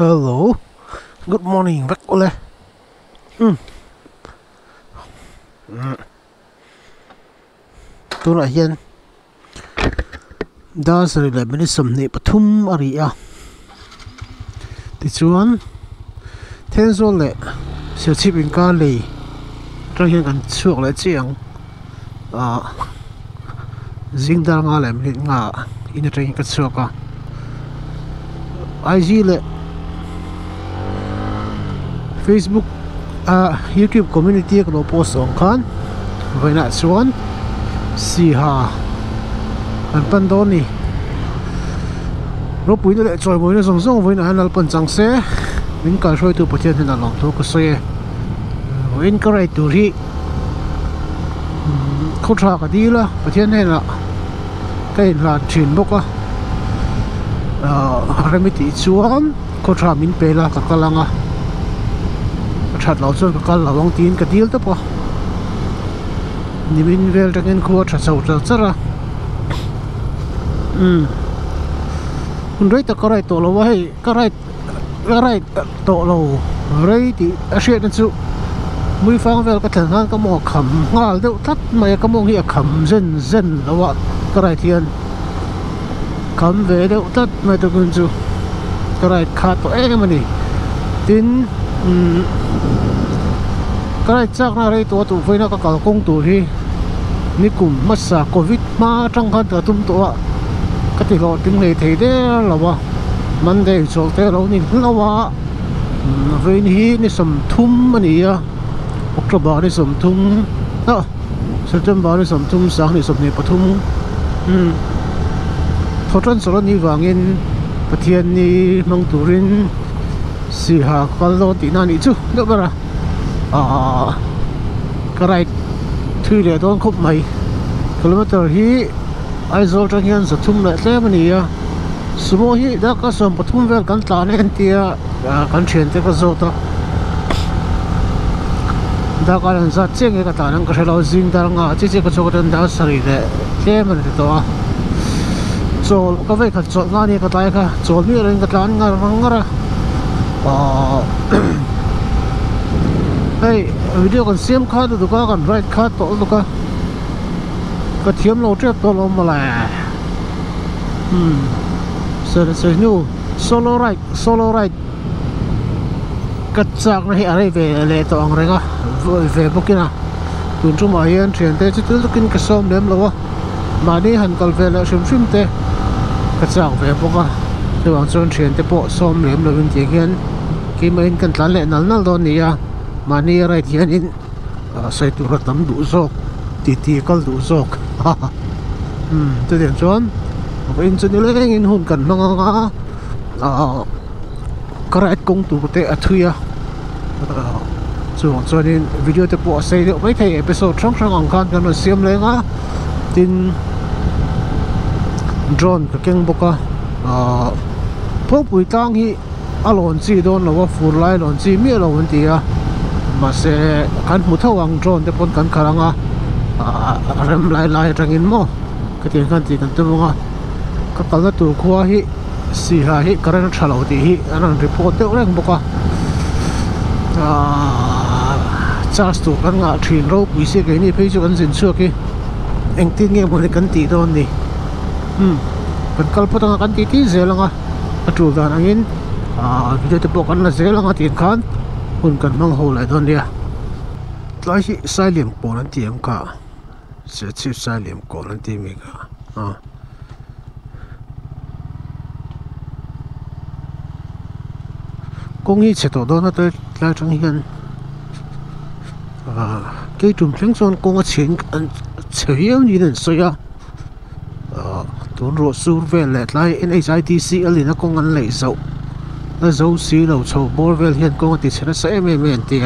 Hello, good morning, vắt ole. Tôi lại hiện đã xử lý bên sầm nệ Pathum area. Thì chuan thiên số lệ siêu chip in cá lì trong hiện gần chuộc lại chiang riêng đang ngã lại mình ngã in trong hiện cái chuộc IG lệ Facebook YouTube community có post on kan vậy nè chuan si ha anh pan đó nè lúc bữa nay chơi bữa nay song song với anh alpan chẳng xe mình cả rồi tụ bữa nay là lòng thu cái xe mình cái này tụ đi không sao cả đi là bữa nay là cái là chuyển bốc rồi mình đi xuống không sao mình về là các lăng chặt lão xuân các lão long tin cái deal đó po ni mình về trong cái khu chặt sầu chặt ra rồi ta cái này tổ lâu hay cái này tổ lâu rồi thì sẽ đến chỗ mỗi phương về cái thằng hắn có một khẩm ngal đâu thắt mà có một cái khẩm dân là vậy cái này thiên khẩm về đâu thắt mà tôi cũng chú cái này khát tổ em mà nè tin cái này chắc là đây tụi với nó có cả công tụi thì ní cùng mất sa covid mà trong khăn tụi tụi cái thì lo tiếng này thấy đấy là what mình đây cho thế lâu nín là what với ní sầm thum mà nè October ní sầm thum đó September ní sầm thum sáng ní sầm này Pathum thọ trân số ní vàng in Pathian ní mang turin si ha kalau di nani tu tak berah kerai thui le don khop mai kilometer hi aizol tang hian Sathum le tle mani sumo hi da ka som Pathum vel kan tla ne tia kan thian te ka zo ta da ka ran za cheng ka ta nang ka helo zing dar nga chi chi ka chok dan da sari le tle mani to chol ka ve ka chol nga ni ka tai ka chol mi ren ka tlan nga ngara hey video con xem khá được có còn right khá tổ được có thiếm lâu trước tổ lâu mà là sợ nhu solo right cắt chạc này ở đây về lệ tổ ông rồi về bốc kia nào tuần trung mà hiện chuyện thế chứ tôi kinh cái xóm đếm lâu mà đi hành còn về là xem thế cắt chạc về bốc tôi bảo cho chuyện thế bộ xóm đếm là bên kia hiện khi mà in cần tán lệ nál đó nè mà nè right hiện in sai tu ra tấm đủ sọc tì con đủ sọc tôi điểm chọn in cho nên lấy in hôn cần mang cái right công tụ tệ ở thui cho nên video tập bộ xây được mấy thầy episode trong ông con cho nó xem lên tin drone cái kênh bốc phốt bụi tang hi alon chi don lo fur lai lon chi mi lo un tia ma se kan mu thawang drone te pon kan kharanga rem lai tangin mo ka ti kan tu nga ka kal tu khuwa hi si ha hi karan thalo ti hi anan report te reng boka charge tu kan nga thin ro pui se ke ni phei chu kan sin chu ki eng tin nge mo ni kan ti don ni kan kal pota kan ti zelanga atul dan angin video te pok an la zel anga tin khan hun kan mang ho lai don dia tlai hi sai lem pon an tiam ka se chi sai lem ko an ti mi ka kong hi che to don na te lai chang hian ke tum thleng son kong a chen an chheim ni den soya ton ro sur vel le tlai NHITC alina kong an lei zo nó dấu xí đầu sầu bor vel hiền công ty sẽ nó sẽ mềm tia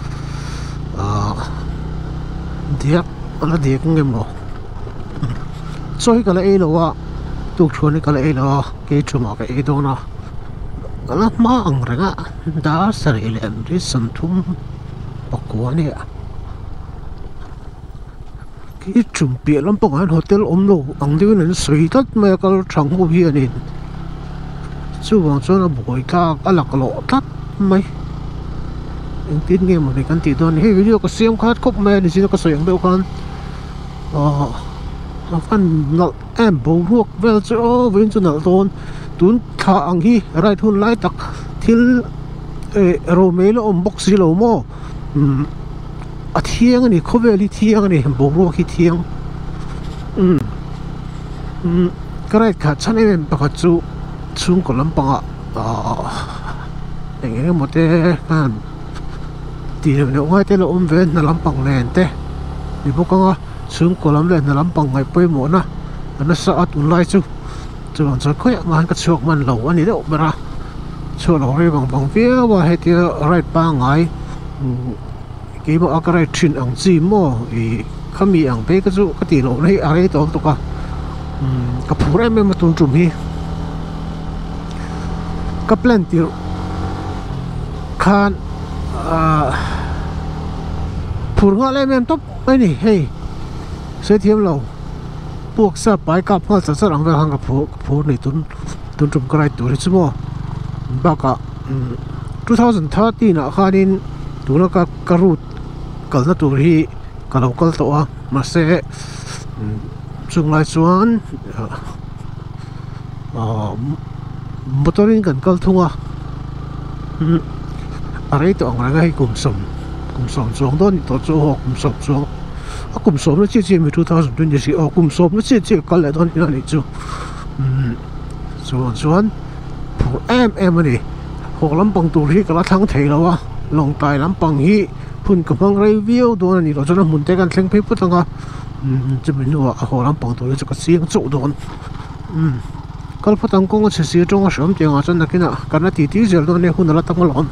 điếc nó điếc nghe mỏ chơi cái này là tụt chuồn cái này là cái chỗ mà cái đó nó mang rằng đã xử lý làm cái sản phẩm bọc của này cái chuẩn bị lắm bọc anh hotel ôm lô anh đi nên suy tất mà cái trang hồ hiền này chu wang chuan a buai thak a lak lo tlat mai eng tin nge mo ni kan ti don he video ka siam khat khop mai ni sin ka soyang deuh khan fan nal em bo ruak vel chu o vin chu nal ton tun tha ang hi right hun lai tak thil ro melo om box si lo mo a thiang ani khoweli thiang ani bo ruak hi thiang cái này cả chăn em bác chú chung có lắm bằng cái một cái thì nếu ngay thế là về là lắm bằng nền thế thì bố con chung có lắm là lắm bằng ngày bơi muốn à nó sợ tụi lai chú làm sao khỏe mà cái chuột mình lâu anh ấy đâu mà ra chuột lâu rồi bằng phía và hay thì right ba ngày cái mà cái này chuyện ăn gì mà thì không bị ăn bé cái chú cái tỷ lệ này ai đó tụi con cái phụ em mà tuân trùm hi cái plan tiêu khan phụ ngã lên em top cái này hey sẽ thêm lâu buộc sa bài cặp họ sẽ làm về hàng cái phụ này tuân trùm cái này tuổi chứ mà bác cả 2013 nè khanin tụi nó cái route cái nó tuổi hi cái local tổ mà sẽ chung lai chuan motorin kan kal thunga arei to angra hi kum som chuang don to chu ho kum som chuang a kum som no chi mi 2020 o kum som no chi kal le don ina ni chu chuan phu em ani ho lampang tur hi kala thang thei lawa long tai lampang hi phun kapang review don ani ro chana mun te kan thleng phei putanga chứ mình nói họ làm bằng tuổi cho cái xiên chỗ đó kalau patang kong cái xiên trong cái sớm tiếng chân là cái nào cái nào tí giờ đó này hun là tăng lon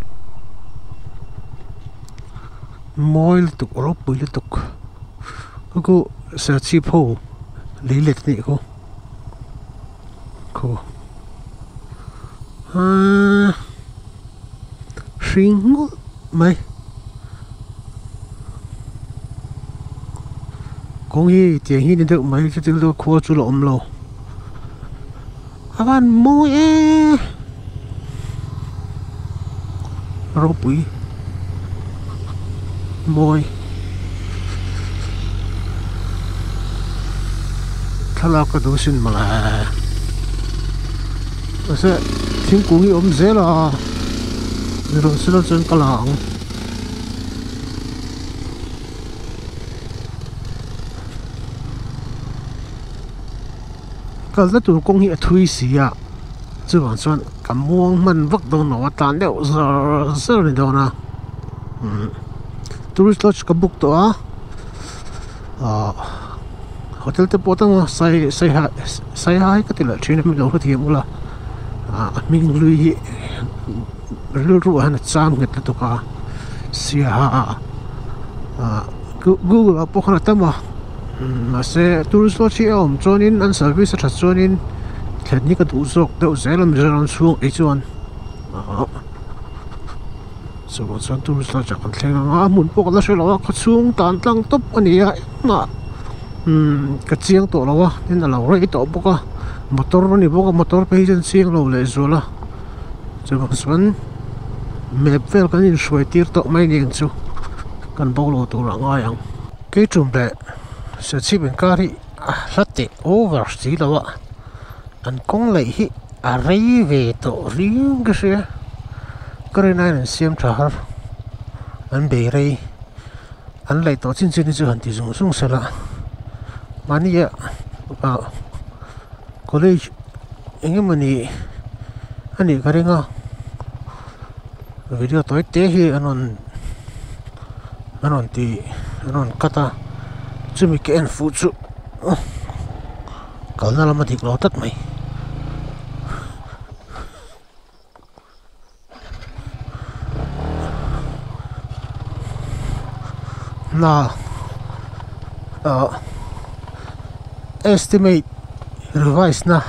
mồi tục rốt bụi tục cái sẽ chỉ phô lý lịch này cô sinh mày con hi tiền hi được mấy cái tiếng đó khua chú lộn lồ bạn môi rô bụi môi thằng nào có đồ xin mà là sẽ thiên cung hi dễ là rồi sẽ là chân cái làng cái đó tụi con hiện thui xì à chứ còn chuyện cảm muông mình vất đồ nó tàn đều giờ này đâu nè tourist lodge cái book đó hotel te potang sai hai cái tiền là chuyện mình đâu có tiền là mình lui ru han cham nget to ka sia Google apo khana tama mà sẽ tourist lodge om chonin an service at chonin thlen ni ka du zok deuh zelam zelam chuang e chuan so chuan tourist lodge kan thlenga mun pok la shelo ka chung tan tlang top ania na ka chiang to lawa nin ala rei to boka motor ni boka motor pe jen chiang lo le zola chuan chuan map vel kan in shoi tir to mai ning chu kan bolo to ranga yang ke chum le sẽ chỉ bên cái gì lát tệ over xí đâu ạ anh con lấy hi rây về tổ riêng cái gì cái này là xem trả anh về đây anh lấy tổ chính chính cho anh thì dùng dùng sẽ là mà như vậy college anh em mình anh ấy cái gì video tối té hi anh thì anh kata chứ mình cái phụ trụ cậu nó làm mà thịt ló tất mày là estimate revise na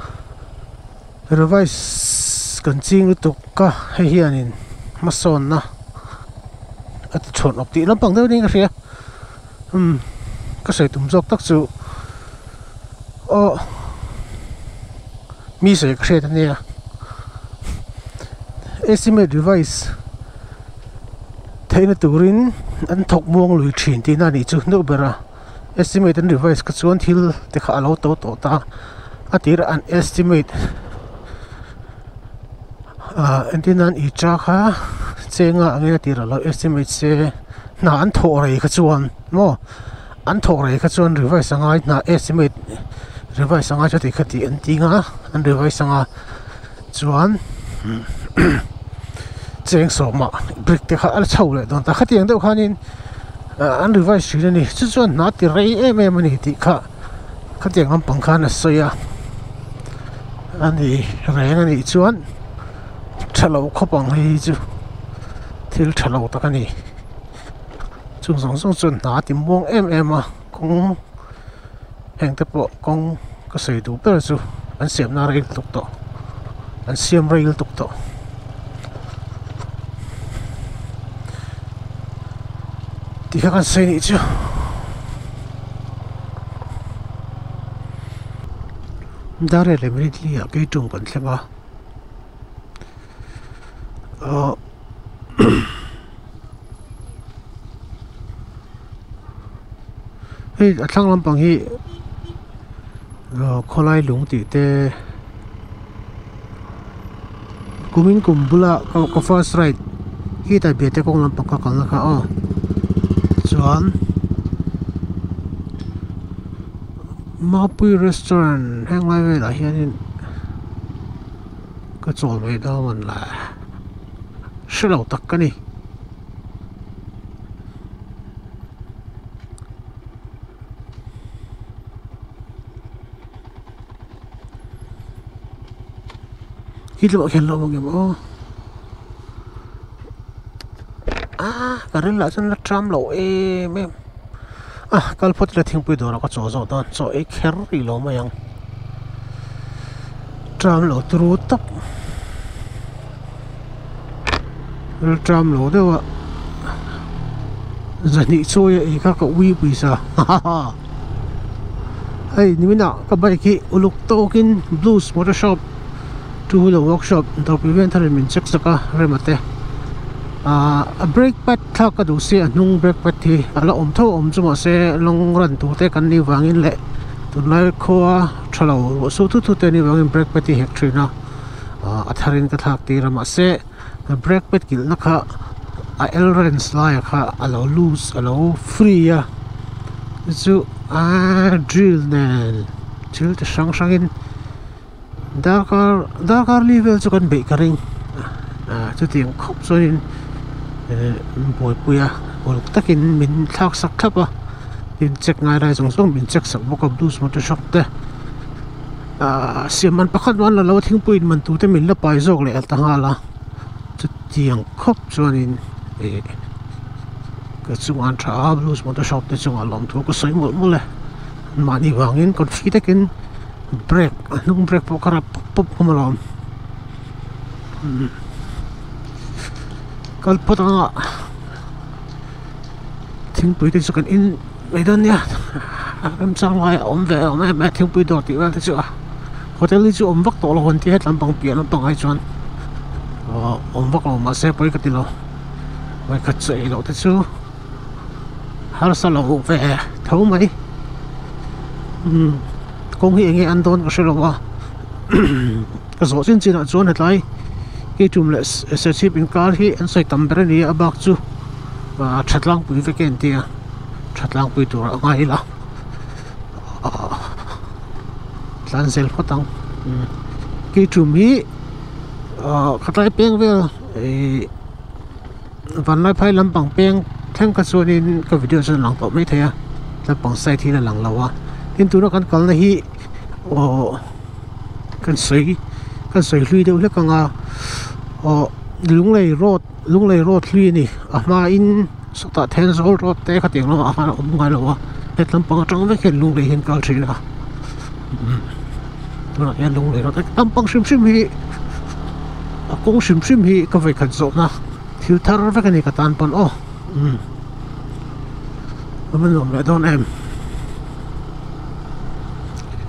revise cần chiên tục cả hay hiện in mà son na at chọn ốc tí lắm bằng đâu đi cái gì cái sự tụm dọc tác sự mi sẽ cái gì thế này estimate device thấy nó turin anh thọc muông lùi chuyển thì nãy chú nấu bера estimate device cái chuan thil thì khá lâu tổ ta à thì là an estimate anh tin anh ít chắc ha chế ngã nghe thì là estimate sẽ na anh thọ rồi cái chuan mo anh thọ rồi cái chuan device sang ai na estimate device sang ai cho thì cái thì anh tin ha anh device sang ai chuan chế số mà brick thì khá là sâu lại đó ta khá tiếng đâu khá nên anh device chuyện này chứ chuan na thì rây em này thì khá tiếng anh bằng khá là sôi à anh thì rây anh thì chuan chả lâu khó bằng hay chứ thì chả lâu ta cái này chúng sống chuẩn nã thì muông em à cũng hàng tập bộ cũng có sử dụng tới rồi anh xem na rail tục tổ anh xem rail tục tổ thì các anh xem đi chứ đã rồi làm gì thì cái trung bình xem à hey thang lampang hi kholai lung ti te kumin kumbula ka first right hi ta be te kong lampang ka kal kha o chuan Mapui restaurant hang lai ve la hianin ka chol mai da man la shilo tak ka ni hít lộ khen lộ một kiểu ô cả đến lại chân là trăm lộ em cái phút là thiên bùi đồ nó có chỗ rõ đó chỗ ấy khéo đi lộ mà yang trăm lộ trú tóc trăm lộ đâu ạ giờ nhị trôi ấy các cậu uy bùi sao hey như nào các bạn kia lục token blues motor shop to the workshop the prevent mình check saka remate brake pad thak ka du se nung brake pad thi ala om chuma se long ran tu te kan ni wangin le tun lai khoa thalo so tu te ni wangin brake pad hi hek thina atharin ka thak ti rama se brake pad kil na kha elrens lai kha alo loose alo free ya chu drill nen drill te sang in Dakar level cho kan be karing chu tiang khop so in boi puya bol takin min thak sak thapa in check ngai rai song min check sak bok blues motor shop te siaman pakhat wan la lo thing puin man tu te min la pai jok le ta nga la chu tiang khop so in ka chuan tha blues motor shop te chung alom thu ko soi mo le mani wangin kon fi takin brake nung brake po kara pop kumalom kalpot nga thing pui te chukan in medan ya am sang lai om ve ma thing pui do ti wa te chu hotel li chu om vak to lo hon ti het lampang pian lampang ai chuan om vak lo ma se poi ka ti lo mai khat sei lo te chu har sa lo ve thau mai công hiện nghe ăn tôn có sự là cái số xin chỉ là chỗ này lại cái chùm là sẽ chip in car khi anh sẽ tầm bền này ở bắc chu và chặt lang bụi với cái tiền chặt lang bụiตัวngay là lan sel phát tăng cái chùm hi khát lại beng vềวัน来拍 lắm bằng beng thêm cái số nên cái video sẽ làm tốt mấy thế à là bằng sai thì là làm lâu à nên tụi nó cần còn là hi cần sấy lùi đâu hết còn lung lầy road lùi nè mà in sota ten số road té khát tiếng nó mà ông ngay lâu à hết lắm bằng trong với cái lung lầy hiện cao chỉ là tụi nó hiện lung lầy road lắm bằng sim hi cũng sim hi có phải khẩn rộn na thiếu thar với cái này cả tan pan mình làm lại đón em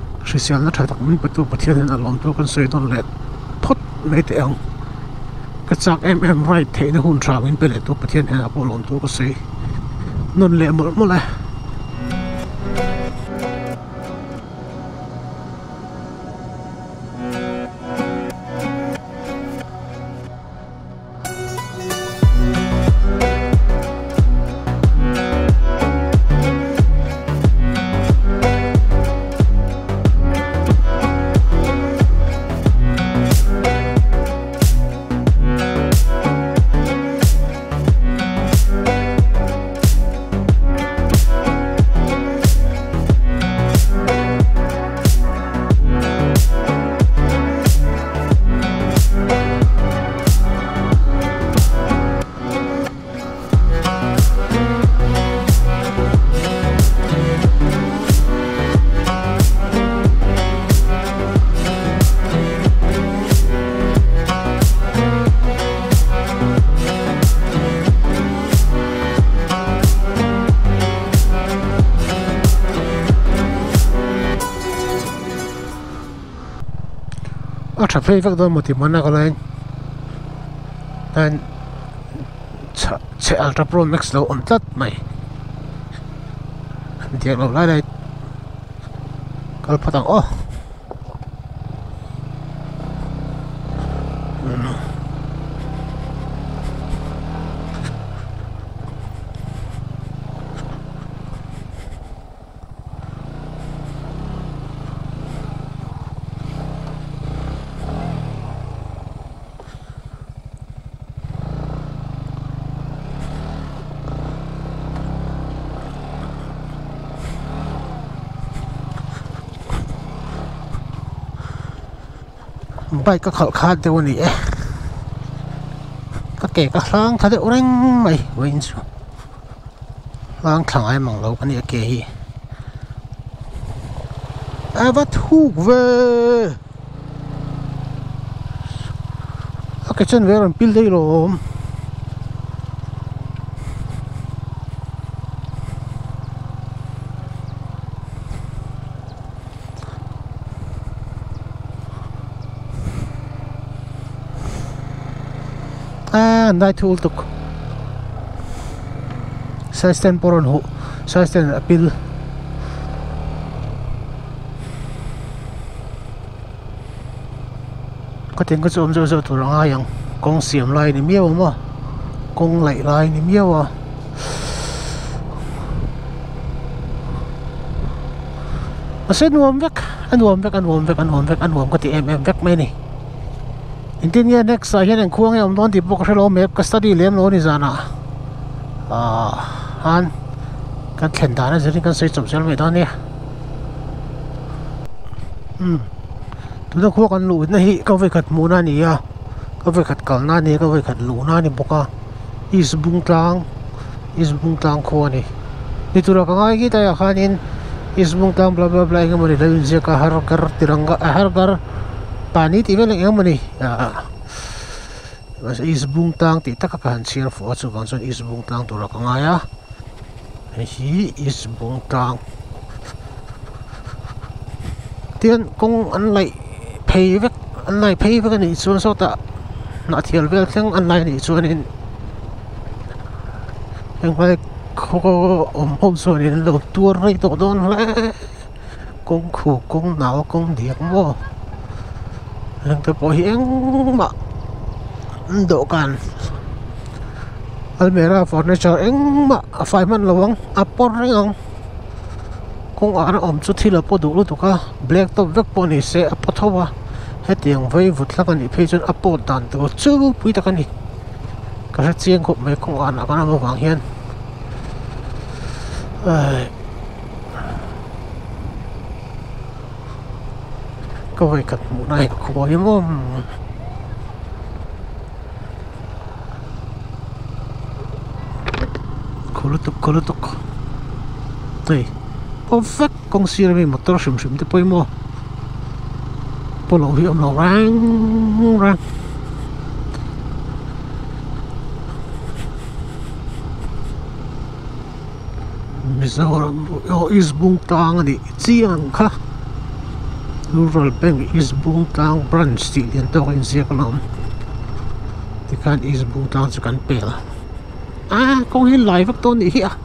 Christian nó thay tặng mình bắt đầu thiên là làm tôi con sợi đòn lẹt phốt mấy tiếng cái chắc em right thế nó hôn trào in bể tôi bắt thiên hệ bộ lộn tôi có gì non lệ một lại chả phê vác đôi một tí món nào lên nên chạy Ultra Pro Max lâu ổn tất mày thiệt lâu lại đây kalau patang oh bayก็เขาขาดเดี๋ยวนี้ก็เก๋ก็ล้างถ้าเดี๋ยวเร่งไม่วิ่งสู้ล้างทางไอ้มังเรากันนี่เก๋วัดถูกเว้ยโอเคฉันเวลาพิลได้หรอได้ทุกตุกใช้สเตนปอร์นหูใช้สเตนพิลก็ถึงก็จะอมจะถูกร้ายอย่างกองเสียมลายนี่เมี้ยวมั้งกองไหลลายนี่เมี้ยวอ่ะมาเส้นวมเวกอันวมเวกก็ที่เวกไม่นี่อินเดีย next ใช่ยังควงยังตอนที่พวกเราเมฟก็ study เลี้ยงโลนี่จานะฮันกันเข็นตานะจะได้กันใส่จบเสร็จไม่ตอนนี้ตัวควงกันลู่นี่ก็ไปขัดมูนานี่อ่ะก็ไปขัดกันนานี่ก็ไปขัดลู่นานี่พวกอีสบุงตังควนี่นี่ตัวเราก็ง่ายกี่แต่ยังขันินอีสบุงตังบลาบลาบลาอย่างมันเลยเราจะก็hargar tirangga hargar pani ti veleng yang mani mas isbung tang ti takakan sir fo chu bang chon isbung tang tura ka ngaya hi isbung tang tian kong an lai phei vek ni chuan so ta na thial vel thlang an lai ni chuan in heng vai ko hom so ni lo tur rei to don le kong khu kong nao kong diak mo yang terpohiang mak dokan Almera furniture eng mak faiman lawang apor ring kung ana om chu thila po du lu tuka black top vek po ni se apothawa hetiang vai vutlakan ni phejun apo dan to chu pui takani ka chiang ko me kung ana kana mo wang hian có phải cật mũ này khó hiếm không khó lụt đây perfect con xì ra mình motor sum sum thì bơi mua polo hiểm nó rang Mizoram isbung tang di chiang kha Rural Bank isbung tang branch ti lian to in siakalam ti kan is bung tang chu kan pel kong hin lai vak ton hi a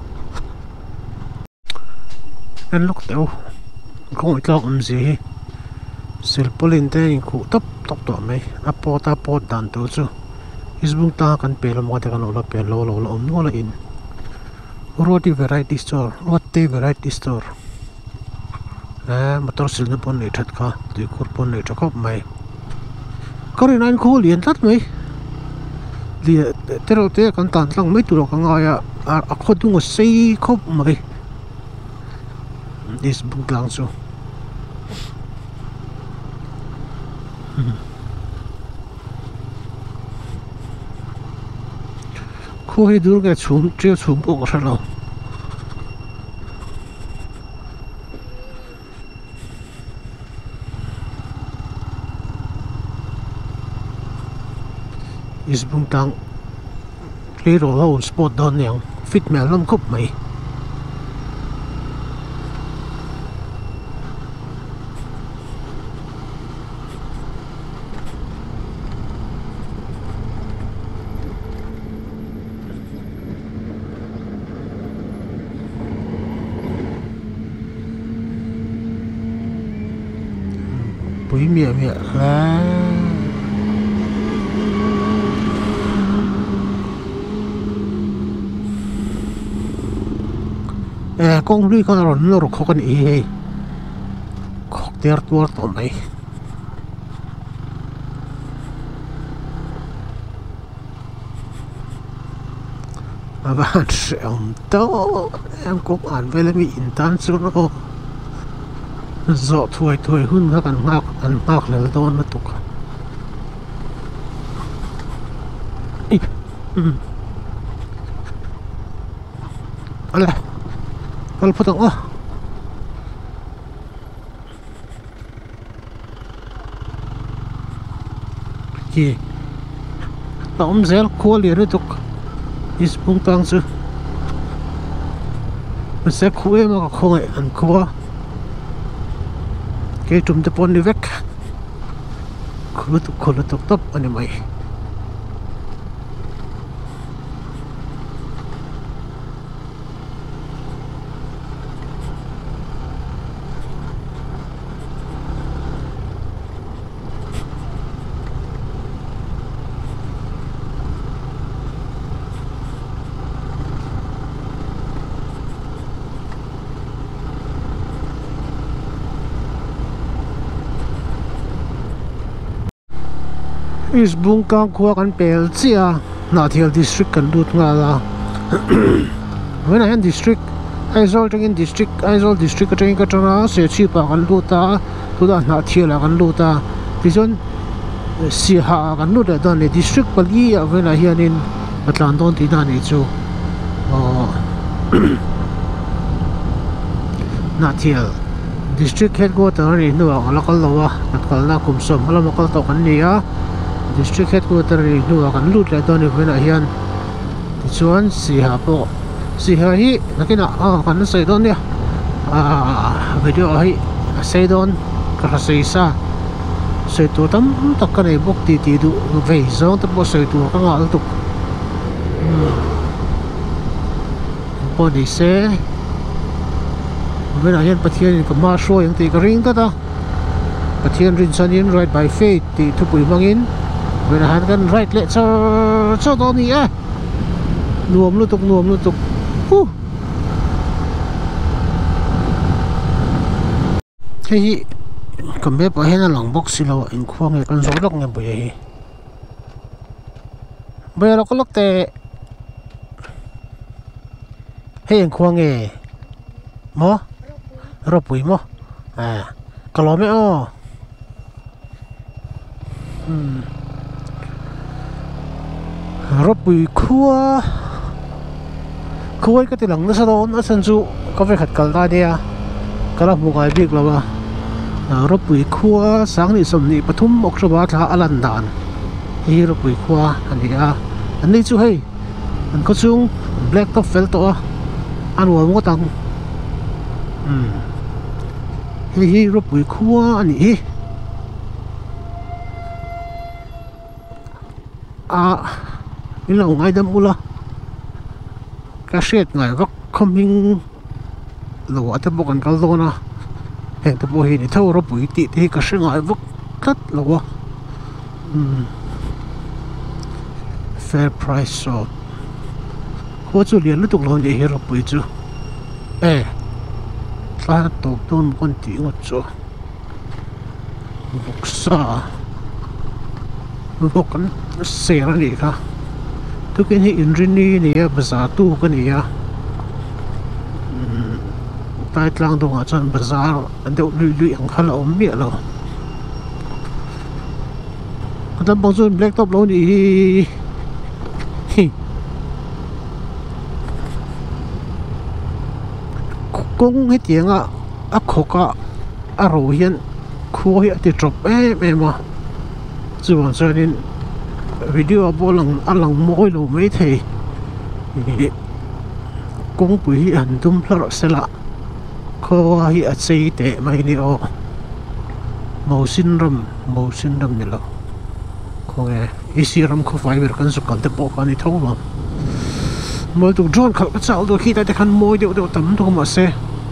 an lok teu kong itlok gì sil polin te in khu top to mai a pot dan tu chu is bung tang kan pel mo te kan ola pel lo om no la in roti variety store variety store motor sil na pon nei that kha tui khur pon nei thakop mai korin an khu lian tlat mai lia tero te kan tan tlang mai turo ka nga ya a khodung sei khop mai is bung tang chu khu hi dur ga chum tre chum ok ra lo is bung tang hero ho spot don yang fit mel lam khop mai bùi mía là con đi con rồi nó khó con ý khó tiệt tuột tụi mày mà bạn sẽ em cũng ăn với lại bị tan xuống nó dọ thôi hun các ăn ngạc là to nó tục ala kalau potong kì tóm zel khô liền tục is bung tang chứ mình sẽ khuê mà không ai ăn khô cái trùm tập pon đi vek khô tục tập anh mày is bung kang khua kan pel chia na thial district kan lut nga la when I district Aizawl tengin district atengin ka tanga se chi pa kan luta tuda na thial kan luta tizon si ha kan lut da ne district pali when I hianin atlan don ti na ni chu na thial district headquarter ni nu ala kal lawa atkal na kumsom hala makal to kan ni a district headquarter ni nu kan lut la don when I hian chuan si ha po si ha hi nakina kan sei don ya video hi sei don ka sei sa sei tu tam tak ka nei bok ti du vei zong ta po sei tu ka ngal tu po di se when I hian pathian ka ma show yang ti ka ring ta pathian rin sanin right by faith ti thu pui mangin when I han kan right le cho don ni nuam lu tuk hi cầm bếp ở hen là lòng bốc xì lô in khoang này con rối lóc nghe bưởi hi bây giờ nó có lóc tệ hay in khoang nghề mò rộp bưởi mò cả lò mẹ rộp bưởi khua cái tiền lằng nó sao đó nó sân su có phải khát cả ta đi cái là một cái việc là mà rộp bụi khua sáng đi sớm đi bắt thum mọc cho bà thà alan đàn hi rộp bụi khua anh đi chú hay anh có chung black top felt to anh uống một tầng hi rộp bụi khua anh hi in lo ngai dam ula ka shet ngai vak coming lo ata bokan kal dona he to bo hi ni tho ro pui ti te ka sha ngai vak tat lo wa fair price so ko chu lian lu tuk lo ni hi ro pui chu ta to ton kon ti ngot chu buksa bukan sera ni ka tu ken hi inrin ni ya bazar tu ka ni ya tai tlang dong a chan bazar deuh lui ang khala om mi lo kadam bang chun black top lo ni kung hi tianga a khoka a ro hian khu hi ati drop ma chuan chuanin video bolang alang moi lo mai thei kung pui hi an dum hlar sela kho hi a chei te mai ni o mosin ram ni lo kho nge isi ram kho fiber kan su kal te po kan ni thoma moi tu drone khal ka chal do khi ta te khan moi de tam to ma se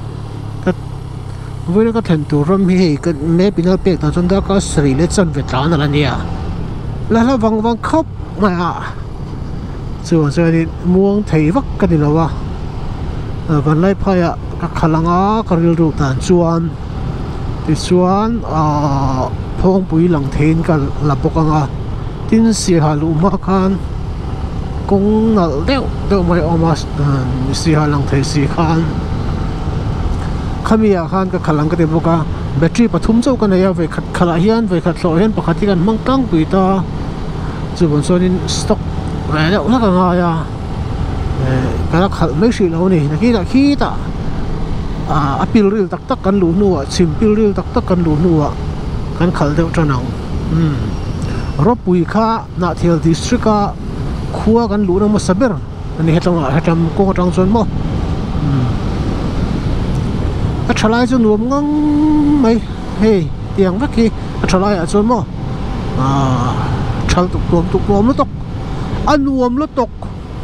với cái thành tựu ram hi cái mẹ bị nó bẹt tao chúng ta có xử lý chân việt nam là gì à là vòng khóc mà chứ giờ đi muông thấy vắt cái gì đâu à vẫn lấy phải à các khả năng á các điều đồ tàn chuan thì chuan phong bụi lăng thiên cái là bốc à tin sĩ hà lũ mà khan cũng là đeo mấy ông mà sĩ hà lăng thiên sĩ khan khami ya khan ka khalang ka te boka battery pathum chau ka ya ve khat khala hian ve khat lo hian pakhati kan mangtang pui ta chu bon sonin stock la la ka nga ya ka khal mai shi lo ni na khi ta apil ril tak tak kan lu nu chim pil ril tak tak kan lu nu kan khal deuh tanang ro pui kha na thel district ka khuwa kan lu na mo saber ani hetam ko tang chon mo a thalai chu nuam ngang mai hey tiang vak hi a thalai a chon mo thal tuk nuam lo tok anuam lo tok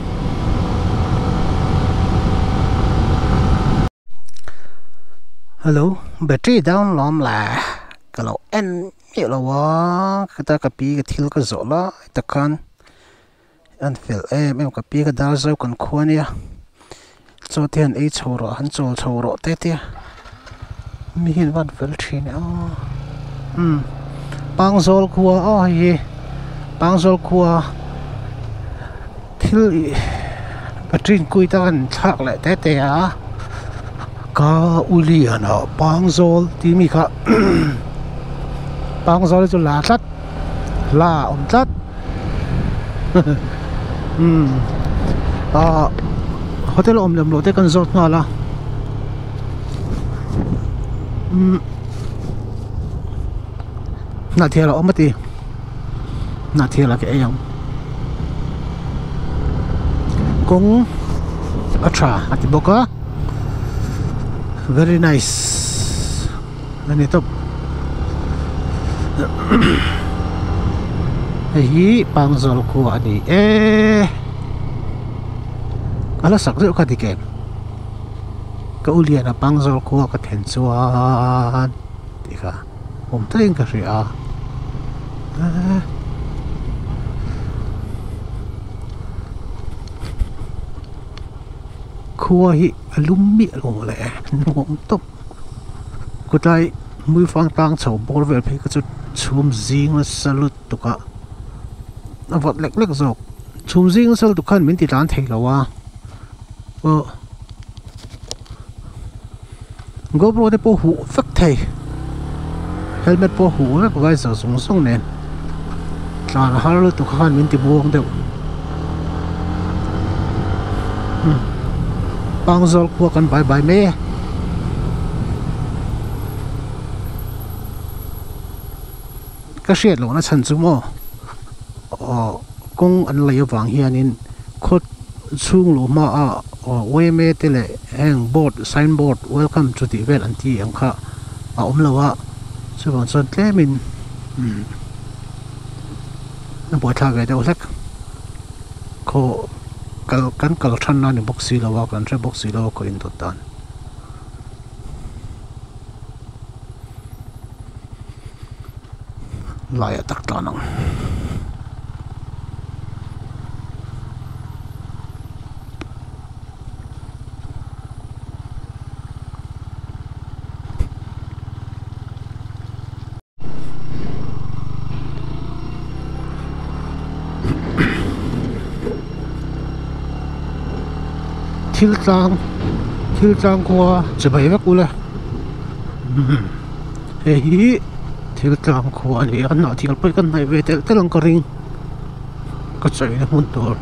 hello battery down lom la kalau en mi lo wa kata kapi ka thil ka zo la takan an fel em ka pi ka dal zo kan khuania cho tiền ấy chầu rồi hắn chầu rồi tết tia mi hin van fel thin bang zol khua hi bang zol khua thil patrin kui ta kan thak lại tết tia ka uli ana bang zol ti mi kha bang zol chu la tlat la om tlat hotel om lam lo te kan zot nga la na thela omati na thela ke ayang kung acha ati boka very nice ani top hi pangzol ko ani ala sak reu ka dikem ka ulian a pangzol ko ka then chuan tika om teng ka ria khuwa hi alummi lo le nuam top ko tai mui fang tang chho bor vel phe ka chu chum jing la salut to ka avot lek lek zok chum jing sal tu khan min ti tan thei lawa GoPro te po hu fak thei helmet po hu na ko gai sa sung sung nen tlan har tu khan min ti buang deu pangzol ko kan bye bye me ka shet lo na chan chu mo kong an lei wang hianin khot chung lo ma we me tele hang board signboard welcome to the event anti ang kha om lawa so bon son tlemin na bo tha ga do lek kho kan kal than na ni boxi lawa kan re boxi lawa ko in to tan laya tak tanang thil tlang kwa chabai vek ula hi thil tlang kwa ni an na thil pai kan nai ve tel telang ka ring ka chai na mun tor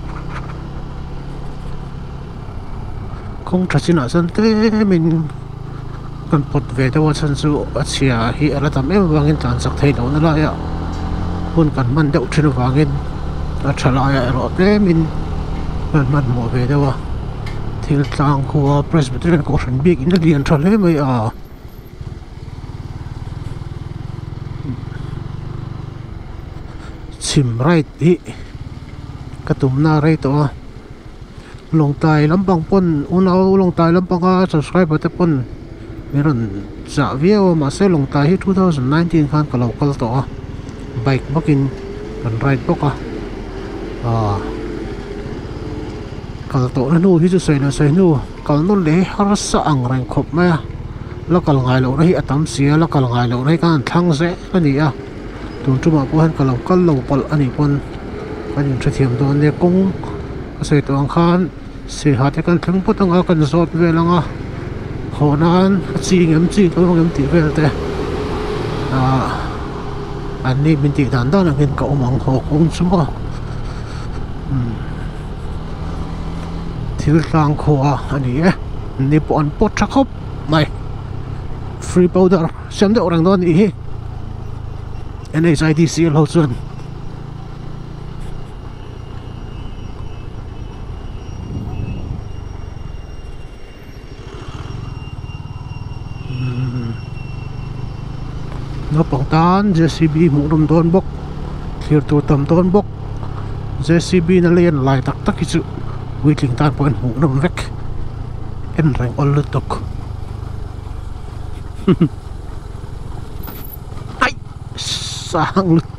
kong thachina san te min kan pot ve da wa chan chu achia hi ala tam em wangin tan sak thei lo na la ya hun kan man deuh thin wangin a thala ya ro te min man mo ve da wa thil tlang kwa Presbyterian ko ran big in lian thale mai a chim right hi katum na right to long tai lampang pon unaw long tai lampang ka subscriber te pon meron cha video ma se long tai hi 2019 khan ka local to bike bakin kan ride boka kal to na nu hi chu sei nu kal non le har sa ang rang khop ma la kal ngai lo hi atam sia la kal ngai lo nei kan thang se ani a tun tu ma ko han kal lo pal ani pon kan in thiam don ne kong sei to ang khan se ha te kan thang putanga kan zot velanga honan chi ngem chi to ngem ti vel te an ni min ti dan dan ngin ka omang ho kong chuma thil tlang khua ani e ni pon pot thakop mai free powder sem de orang don hi NHIDC lo chun no pang tan JCB mu rum don bok clear to tam don bok JCB na len lai tak tak hi chu waiting tan pon mu rum vek en rang ol tok ai sang lut